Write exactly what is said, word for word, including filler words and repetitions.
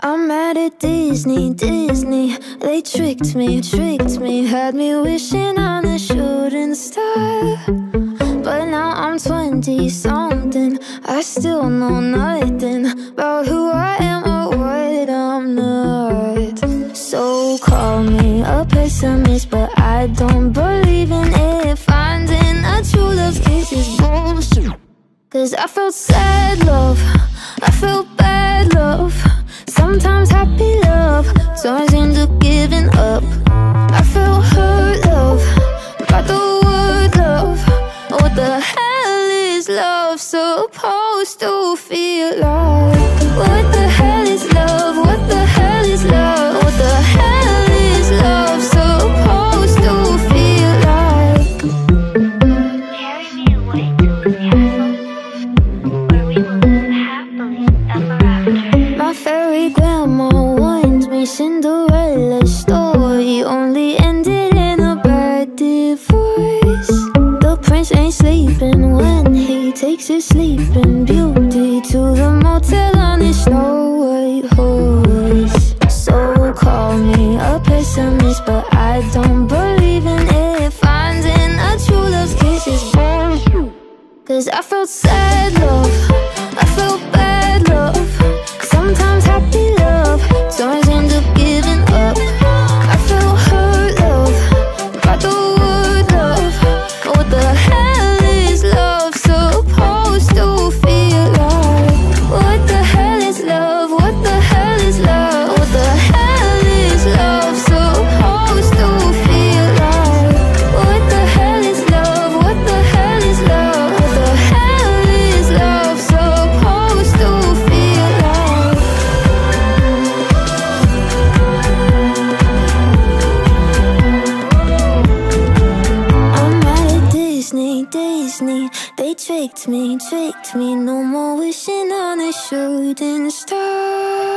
I'm mad at Disney, Disney. They tricked me, tricked me. Had me wishing on a shooting star. But now I'm twenty-something. I still know nothing about who I am or what I'm not. So call me a pessimist, but I don't believe in it. Finding a true love's kiss is bullshit. Cause I felt sad love, I felt bad love, sometimes happy love turns into giving up. I felt hurt love, got the word love. What the hell is love supposed to feel like? What the hell is love? What the hell is love? What the hell is love supposed to feel like? Carry me away to the castle, where we will live happily ever after. My fairy grandma warned me Cinderella's story only ended in a bad divorce. The prince ain't sleeping when he takes his sleeping beauty to the motel on his Snow White horse. So call me a pessimist, but I don't believe in it. Finding a true love's kiss is bullshit. Cause I felt sad love, I felt bad love, sometimes happy love turns into giving up. I felt hurt love, got the word love. What the hell is love supposed to feel like? What the hell is love? What the hell is love? What the hell is love supposed to feel like? What the hell is love? What the hell is love? What the hell is love supposed to feel like? I'm mad at Disney, Disney. They tricked me, tricked me. No more wishing on a shooting star.